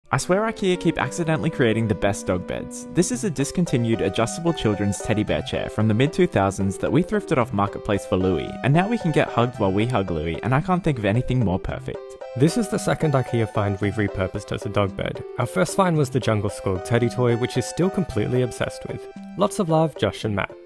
I swear IKEA keep accidentally creating the best dog beds. This is a discontinued adjustable children's teddy bear chair from the mid-2000s that we thrifted off Marketplace for Louis, and now we can get hugged while we hug Louis, and I can't think of anything more perfect. This is the second IKEA find we've repurposed as a dog bed. Our first find was the Jungle Squirrel teddy toy, which is still completely obsessed with. Lots of love, Josh and Matt.